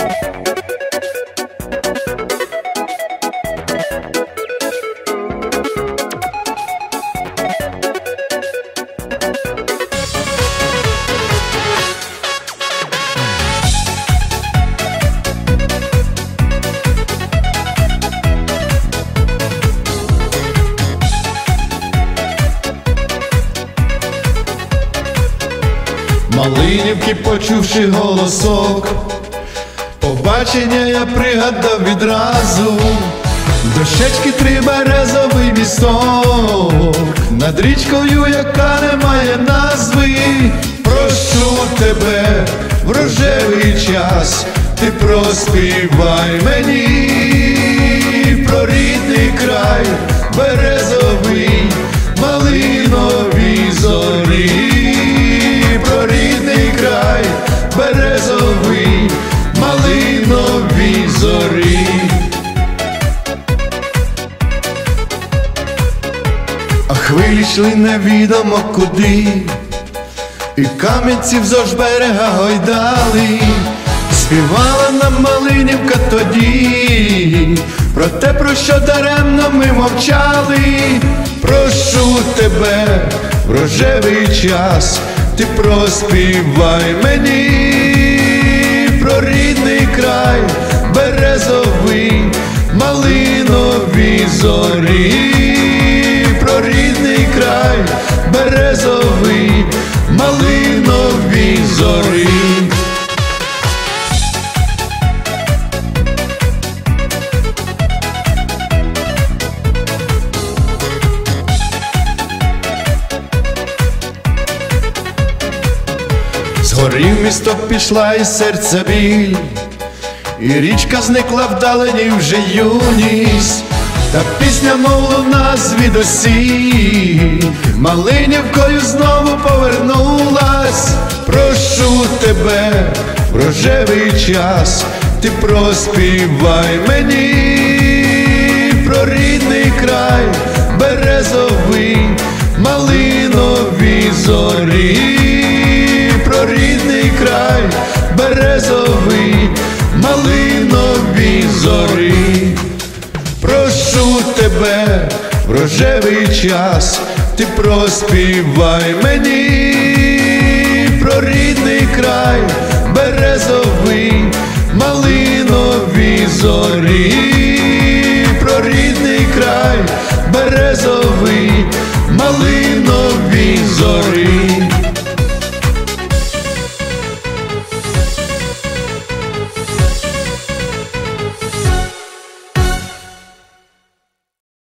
Малинівки, почувши голосок, побачення я пригадав відразу. Дощечки 3 березовий місток, над річкою, яка не має назви. Прошу тебе в рожевий час, ти проспівай мені про рідний край, березовий, малинові зорі. Про рідний край, березовий, малинові зорі. А хвилі йшли невідомо куди, і камінці вздовж берега гойдали. Співала нам Малинівка тоді про те, про що даремно ми мовчали. Прошу тебе в рожевий час, ти проспівай мені про рідний край, березовий, малинові зорі. Про рідний край, березовий, малинові зорі. Згорів місток, пішла і серце біль, і річка зникла вдалині вже юність. Та пісня, мов луна звідусіль, Малинівкою знову повернулась. Прошу тебе в рожевий час, ти проспівай мені про рідний край, березовий, малинові зорі. Про рідний край, березовий, малинові зорі. Прошу тебе в рожевий час, ти проспівай мені про рідний край, березовий, малинові зорі. Про рідний край, березовий, малинові зорі.